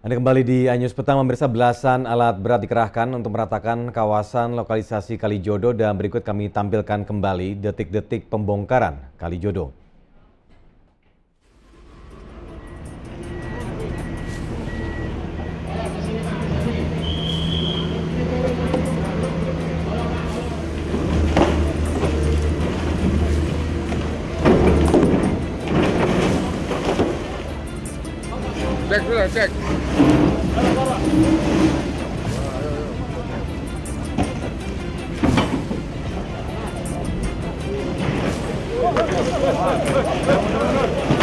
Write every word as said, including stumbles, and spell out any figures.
Anda kembali di iNews Petang, pemirsa. Belasan alat berat dikerahkan untuk meratakan kawasan lokalisasi Kalijodo dan berikut kami tampilkan kembali detik-detik pembongkaran Kalijodo. Cek dulu, cek. Ayo, ayo, ayo.